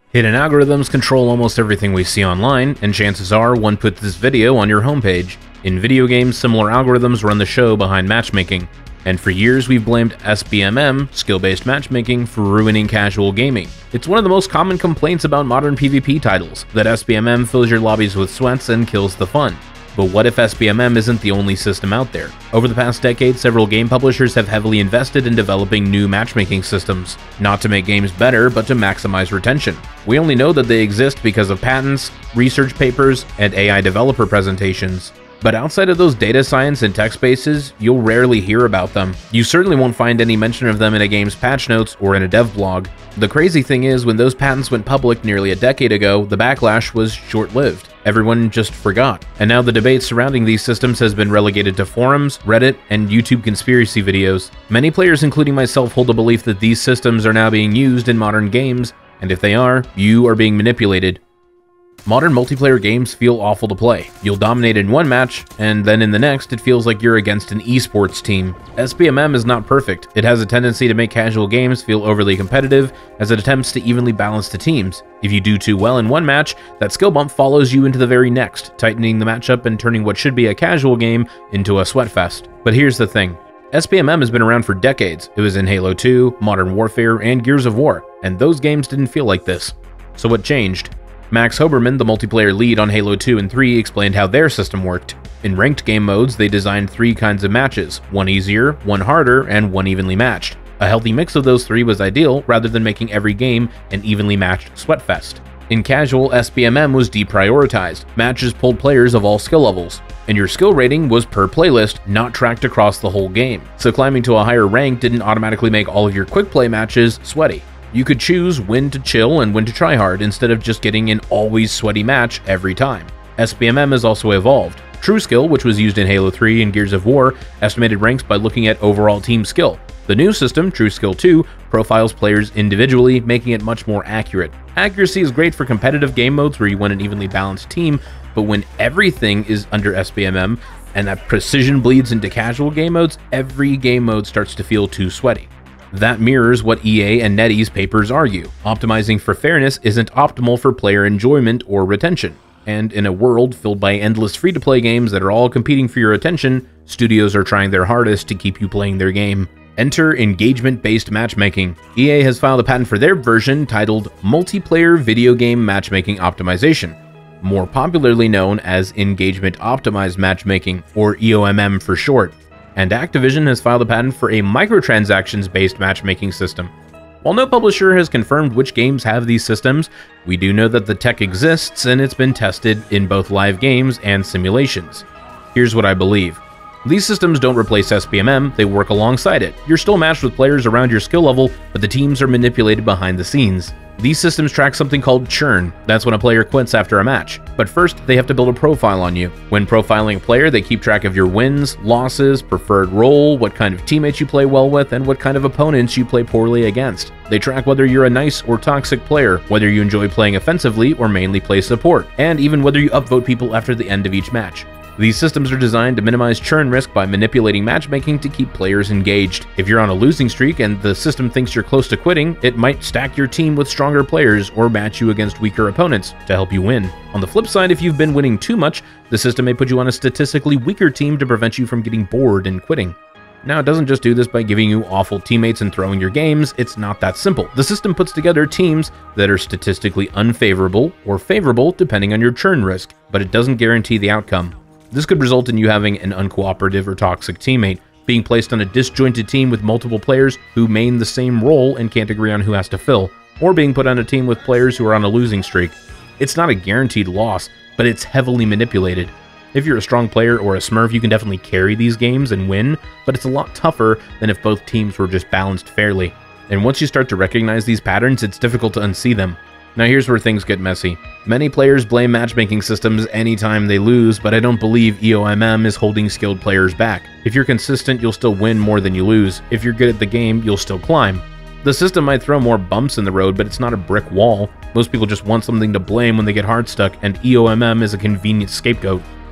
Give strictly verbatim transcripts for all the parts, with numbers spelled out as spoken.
Hidden algorithms control almost everything we see online, and chances are one put this video on your homepage. In video games, similar algorithms run the show behind matchmaking, and for years we've blamed S B M M, skill-based matchmaking, for ruining casual gaming. It's one of the most common complaints about modern PvP titles, that S B M M fills your lobbies with sweats and kills the fun. But what if S B M M isn't the only system out there? Over the past decade, several game publishers have heavily invested in developing new matchmaking systems, not to make games better, but to maximize retention. We only know that they exist because of patents, research papers, and A I developer presentations. But outside of those data science and tech spaces, you'll rarely hear about them. You certainly won't find any mention of them in a game's patch notes or in a dev blog. The crazy thing is, when those patents went public nearly a decade ago, the backlash was short-lived. Everyone just forgot. And now the debate surrounding these systems has been relegated to forums, Reddit, and YouTube conspiracy videos. Many players, including myself, hold the belief that these systems are now being used in modern games, and if they are, you are being manipulated. Modern multiplayer games feel awful to play. You'll dominate in one match, and then in the next it feels like you're against an esports team. S B M M is not perfect. It has a tendency to make casual games feel overly competitive as it attempts to evenly balance the teams. If you do too well in one match, that skill bump follows you into the very next, tightening the matchup and turning what should be a casual game into a sweatfest. But here's the thing. S B M M has been around for decades. It was in Halo two, Modern Warfare, and Gears of War, and those games didn't feel like this. So what changed? Max Hoberman, the multiplayer lead on Halo two and three, explained how their system worked. In ranked game modes, they designed three kinds of matches, one easier, one harder, and one evenly matched. A healthy mix of those three was ideal, rather than making every game an evenly matched sweatfest. In casual, S B M M was deprioritized. Matches pulled players of all skill levels, and your skill rating was per playlist, not tracked across the whole game. So climbing to a higher rank didn't automatically make all of your quick play matches sweaty. You could choose when to chill and when to try hard instead of just getting an always sweaty match every time. S B M M has also evolved. True Skill, which was used in Halo three and Gears of War, estimated ranks by looking at overall team skill. The new system, True Skill two, profiles players individually, making it much more accurate. Accuracy is great for competitive game modes where you want an evenly balanced team, but when everything is under S B M M and that precision bleeds into casual game modes, every game mode starts to feel too sweaty. That mirrors what E A and NetEase papers argue. Optimizing for fairness isn't optimal for player enjoyment or retention. And in a world filled by endless free-to-play games that are all competing for your attention, studios are trying their hardest to keep you playing their game. Enter engagement-based matchmaking. E A has filed a patent for their version titled Multiplayer Video Game Matchmaking Optimization, more popularly known as Engagement Optimized Matchmaking, or E O M M for short. And Activision has filed a patent for a microtransactions-based matchmaking system. While no publisher has confirmed which games have these systems, we do know that the tech exists and it's been tested in both live games and simulations. Here's what I believe. These systems don't replace S B M M, they work alongside it. You're still matched with players around your skill level, but the teams are manipulated behind the scenes. These systems track something called churn. That's when a player quits after a match. But first, they have to build a profile on you. When profiling a player, they keep track of your wins, losses, preferred role, what kind of teammates you play well with, and what kind of opponents you play poorly against. They track whether you're a nice or toxic player, whether you enjoy playing offensively or mainly play support, and even whether you upvote people after the end of each match. These systems are designed to minimize churn risk by manipulating matchmaking to keep players engaged. If you're on a losing streak and the system thinks you're close to quitting, it might stack your team with stronger players or match you against weaker opponents to help you win. On the flip side, if you've been winning too much, the system may put you on a statistically weaker team to prevent you from getting bored and quitting. Now, it doesn't just do this by giving you awful teammates and throwing your games. It's not that simple. The system puts together teams that are statistically unfavorable or favorable depending on your churn risk, but it doesn't guarantee the outcome. This could result in you having an uncooperative or toxic teammate, being placed on a disjointed team with multiple players who main the same role and can't agree on who has to fill, or being put on a team with players who are on a losing streak. It's not a guaranteed loss, but it's heavily manipulated. If you're a strong player or a smurf, you can definitely carry these games and win, but it's a lot tougher than if both teams were just balanced fairly. And once you start to recognize these patterns, it's difficult to unsee them. Now here's where things get messy. Many players blame matchmaking systems anytime they lose, but I don't believe E O M M is holding skilled players back. If you're consistent, you'll still win more than you lose. If you're good at the game, you'll still climb. The system might throw more bumps in the road, but it's not a brick wall. Most people just want something to blame when they get hard stuck, and E O M M is a convenient scapegoat.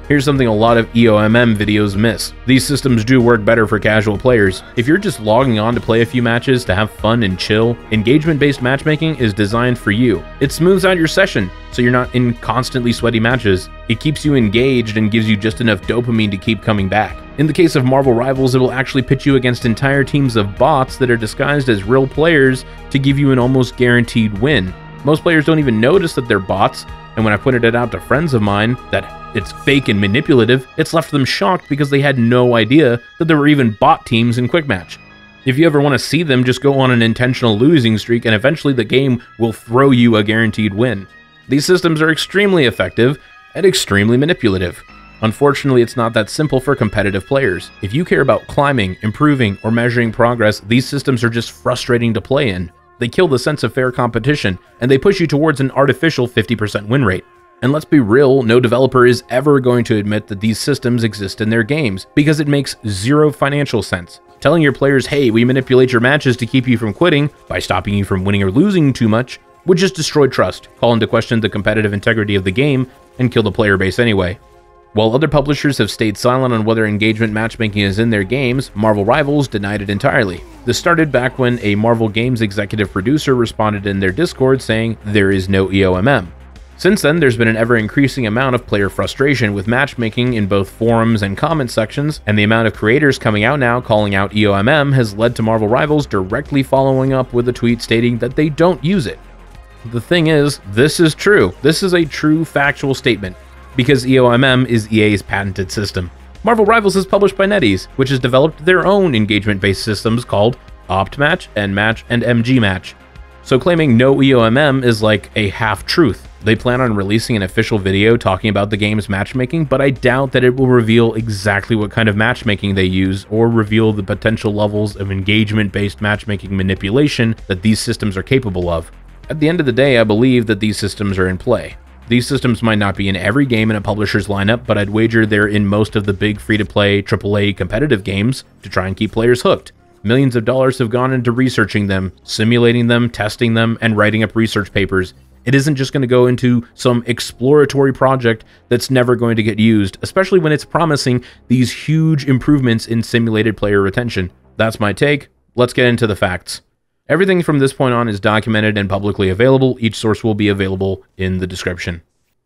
Here's something a lot of E O M M videos miss. These systems do work better for casual players. If you're just logging on to play a few matches to have fun and chill, engagement-based matchmaking is designed for you. It smooths out your session, so you're not in constantly sweaty matches. It keeps you engaged and gives you just enough dopamine to keep coming back. In the case of Marvel Rivals, it will actually pit you against entire teams of bots that are disguised as real players to give you an almost guaranteed win. Most players don't even notice that they're bots, and when I pointed it out to friends of mine that it's fake and manipulative, it's left them shocked because they had no idea that there were even bot teams in Quick Match. If you ever want to see them, just go on an intentional losing streak and eventually the game will throw you a guaranteed win. These systems are extremely effective and extremely manipulative. Unfortunately, it's not that simple for competitive players. If you care about climbing, improving, or measuring progress, these systems are just frustrating to play in. They kill the sense of fair competition, and they push you towards an artificial fifty percent win rate. And let's be real, no developer is ever going to admit that these systems exist in their games, because it makes zero financial sense. Telling your players, hey, we manipulate your matches to keep you from quitting by stopping you from winning or losing too much, would just destroy trust, call into question the competitive integrity of the game, and kill the player base anyway. While other publishers have stayed silent on whether engagement matchmaking is in their games, Marvel Rivals denied it entirely. This started back when a Marvel Games executive producer responded in their Discord saying there is no E O M M. Since then, there's been an ever-increasing amount of player frustration with matchmaking in both forums and comment sections, and the amount of creators coming out now calling out E O M M has led to Marvel Rivals directly following up with a tweet stating that they don't use it. The thing is, this is true. This is a true factual statement, because E O M M is E A's patented system. Marvel Rivals is published by NetEase, which has developed their own engagement-based systems called OptMatch, NMatch, and M G Match. So claiming no E O M M is like a half-truth. They plan on releasing an official video talking about the game's matchmaking, but I doubt that it will reveal exactly what kind of matchmaking they use or reveal the potential levels of engagement-based matchmaking manipulation that these systems are capable of. At the end of the day, I believe that these systems are in play. These systems might not be in every game in a publisher's lineup, but I'd wager they're in most of the big free-to-play triple A competitive games to try and keep players hooked. Millions of dollars have gone into researching them, simulating them, testing them, and writing up research papers. It isn't just going to go into some exploratory project that's never going to get used, especially when it's promising these huge improvements in simulated player retention. That's my take. Let's get into the facts. Everything from this point on is documented and publicly available. Each source will be available in the description.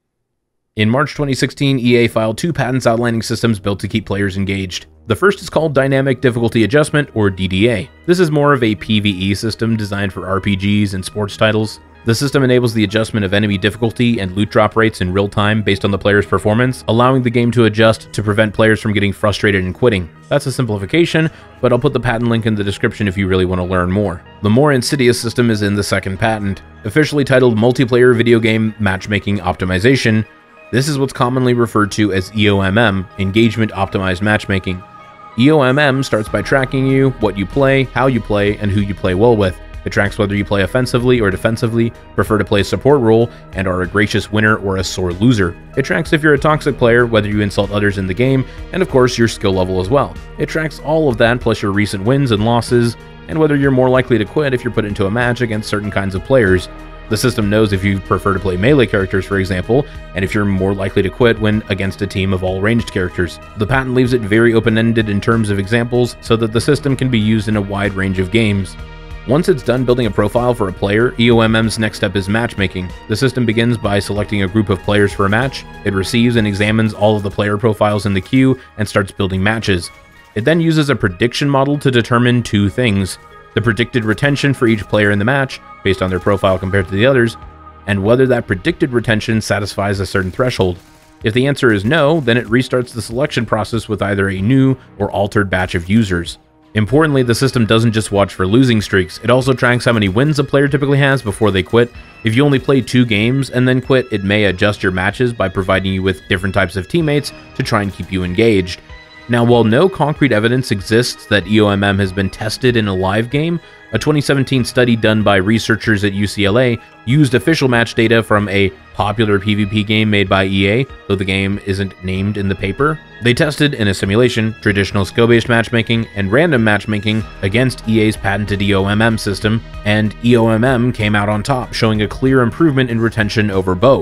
In March twenty sixteen, E A filed two patents outlining systems built to keep players engaged. The first is called Dynamic Difficulty Adjustment, or D D A. This is more of a PvE system designed for R P Gs and sports titles. The system enables the adjustment of enemy difficulty and loot drop rates in real time based on the player's performance, allowing the game to adjust to prevent players from getting frustrated and quitting. That's a simplification, but I'll put the patent link in the description if you really want to learn more. The more insidious system is in the second patent, officially titled Multiplayer Video Game Matchmaking Optimization. This is what's commonly referred to as E O M M, Engagement Optimized Matchmaking. E O M M starts by tracking you, what you play, how you play, and who you play well with. It tracks whether you play offensively or defensively, prefer to play a support role, and are a gracious winner or a sore loser. It tracks if you're a toxic player, whether you insult others in the game, and of course your skill level as well. It tracks all of that plus your recent wins and losses, and whether you're more likely to quit if you're put into a match against certain kinds of players. The system knows if you prefer to play melee characters, for example, and if you're more likely to quit when against a team of all ranged characters. The patent leaves it very open-ended in terms of examples so that the system can be used in a wide range of games. Once it's done building a profile for a player, E O M M's next step is matchmaking. The system begins by selecting a group of players for a match. It receives and examines all of the player profiles in the queue and starts building matches. It then uses a prediction model to determine two things: the predicted retention for each player in the match, based on their profile compared to the others, and whether that predicted retention satisfies a certain threshold. If the answer is no, then it restarts the selection process with either a new or altered batch of users. Importantly, the system doesn't just watch for losing streaks, it also tracks how many wins a player typically has before they quit. If you only play two games and then quit, it may adjust your matches by providing you with different types of teammates to try and keep you engaged. Now, while no concrete evidence exists that E O M M has been tested in a live game, a twenty seventeen study done by researchers at U C L A used official match data from a popular PvP game made by E A, though the game isn't named in the paper. They tested, in a simulation, traditional skill-based matchmaking and random matchmaking against E A's patented E O M M system, and E O M M came out on top, showing a clear improvement in retention over both.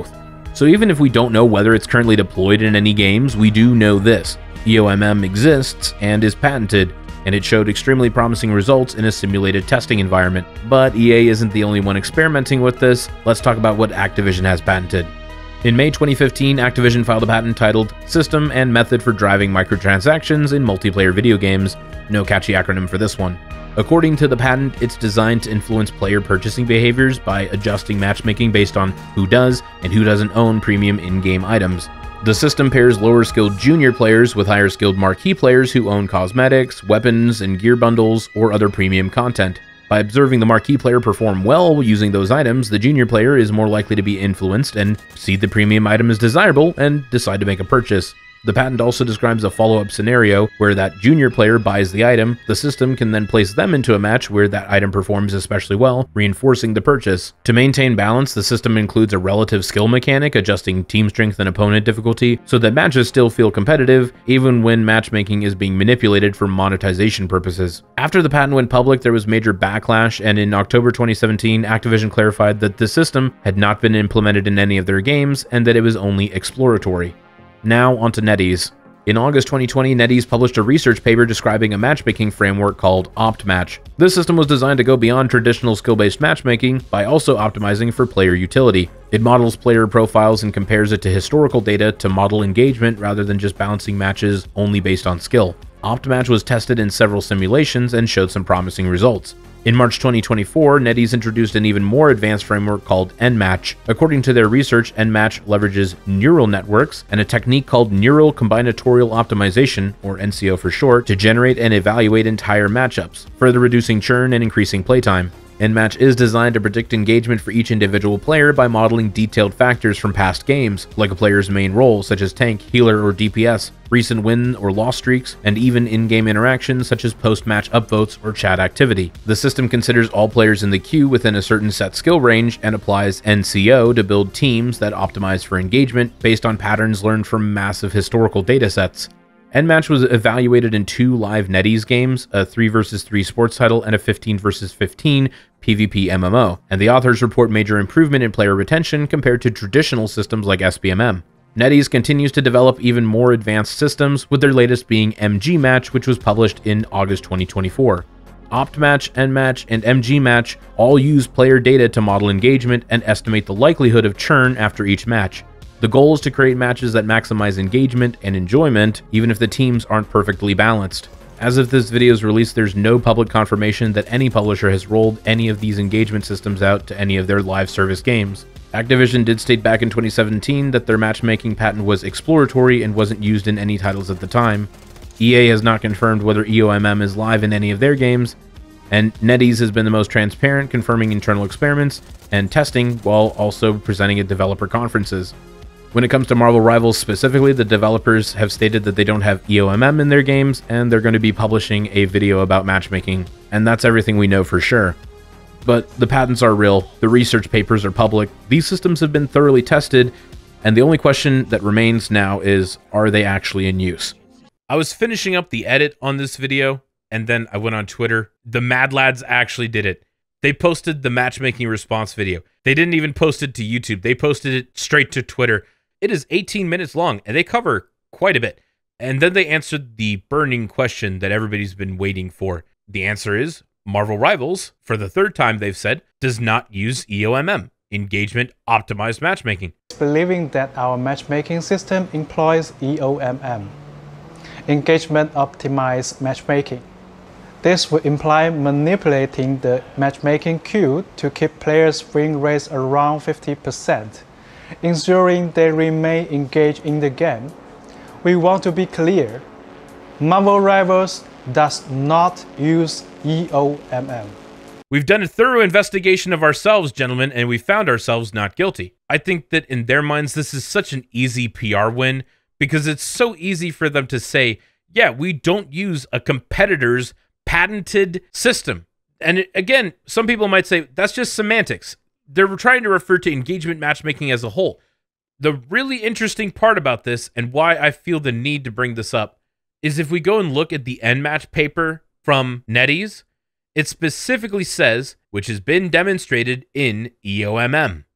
So even if we don't know whether it's currently deployed in any games, we do know this: E O M M exists and is patented, and it showed extremely promising results in a simulated testing environment. But E A isn't the only one experimenting with this. Let's talk about what Activision has patented. In May twenty fifteen, Activision filed a patent titled System and Method for Driving Microtransactions in Multiplayer Video Games. No catchy acronym for this one. According to the patent, it's designed to influence player purchasing behaviors by adjusting matchmaking based on who does and who doesn't own premium in-game items. The system pairs lower-skilled junior players with higher-skilled marquee players who own cosmetics, weapons, and gear bundles, or other premium content. By observing the marquee player perform well using those items, the junior player is more likely to be influenced and see the premium item as desirable and decide to make a purchase. The patent also describes a follow-up scenario where that junior player buys the item. The system can then place them into a match where that item performs especially well, reinforcing the purchase. To maintain balance, the system includes a relative skill mechanic, adjusting team strength and opponent difficulty, so that matches still feel competitive, even when matchmaking is being manipulated for monetization purposes. After the patent went public, there was major backlash, and in October twenty seventeen, Activision clarified that the system had not been implemented in any of their games, and that it was only exploratory. Now onto NetEase. In August twenty twenty, NetEase published a research paper describing a matchmaking framework called OptMatch. This system was designed to go beyond traditional skill-based matchmaking by also optimizing for player utility. It models player profiles and compares it to historical data to model engagement rather than just balancing matches only based on skill. OptMatch was tested in several simulations and showed some promising results. In March twenty twenty-four, NetEase introduced an even more advanced framework called NMatch. According to their research, NMatch leverages neural networks and a technique called Neural Combinatorial Optimization, or N C O for short, to generate and evaluate entire matchups, further reducing churn and increasing playtime. NMatch is designed to predict engagement for each individual player by modeling detailed factors from past games, like a player's main role, such as tank, healer, or D P S, recent win or loss streaks, and even in-game interactions such as post-match upvotes or chat activity. The system considers all players in the queue within a certain set skill range and applies N C O to build teams that optimize for engagement based on patterns learned from massive historical datasets. NMatch was evaluated in two live NetEase games, a three versus three sports title and a fifteen versus fifteen PvP M M O, and the authors report major improvement in player retention compared to traditional systems like S B M M. NetEase continues to develop even more advanced systems, with their latest being M G Match, which was published in August twenty twenty-four. OptMatch, NMatch, and M G Match all use player data to model engagement and estimate the likelihood of churn after each match. The goal is to create matches that maximize engagement and enjoyment, even if the teams aren't perfectly balanced. As of this video's release, there's no public confirmation that any publisher has rolled any of these engagement systems out to any of their live service games. Activision did state back in twenty seventeen that their matchmaking patent was exploratory and wasn't used in any titles at the time. E A has not confirmed whether E O M M is live in any of their games, and NetEase has been the most transparent, confirming internal experiments and testing while also presenting at developer conferences. When it comes to Marvel Rivals specifically, the developers have stated that they don't have E O M M in their games, and they're going to be publishing a video about matchmaking, and that's everything we know for sure. But the patents are real, the research papers are public, these systems have been thoroughly tested, and the only question that remains now is, are they actually in use? I was finishing up the edit on this video, and then I went on Twitter. The Mad Lads actually did it. They posted the matchmaking response video. They didn't even post it to YouTube. They posted it straight to Twitter. It is eighteen minutes long, and they cover quite a bit. And then they answered the burning question that everybody's been waiting for. The answer is, Marvel Rivals, for the third time they've said, does not use E O M M, Engagement Optimized Matchmaking. Believing that our matchmaking system employs E O M M, Engagement Optimized Matchmaking. This would imply manipulating the matchmaking queue to keep players' win rates around fifty percent. Ensuring they remain engaged in the game. We want to be clear, Marvel Rivals does not use E O M M. We've done a thorough investigation of ourselves, gentlemen, and we found ourselves not guilty. I think that in their minds, this is such an easy P R win, because it's so easy for them to say, yeah, we don't use a competitor's patented system. And it, again, some people might say, that's just semantics. They're trying to refer to engagement matchmaking as a whole. The really interesting part about this, and why I feel the need to bring this up, is if we go and look at the NMatch paper from NetEase, it specifically says, which has been demonstrated in E O M M.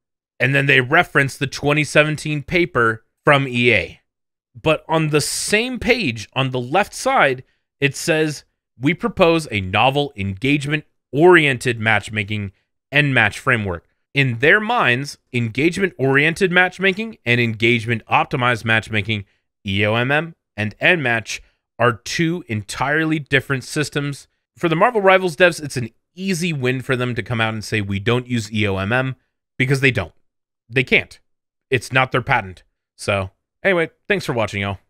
And then they reference the twenty seventeen paper from E A. But on the same page, on the left side, it says, we propose a novel engagement-oriented matchmaking and match framework. In their minds, engagement-oriented matchmaking and engagement-optimized matchmaking, E O M M and N match, are two entirely different systems. For the Marvel Rivals devs, it's an easy win for them to come out and say, we don't use E O M M, because they don't. They can't. It's not their patent. So, anyway, thanks for watching, y'all.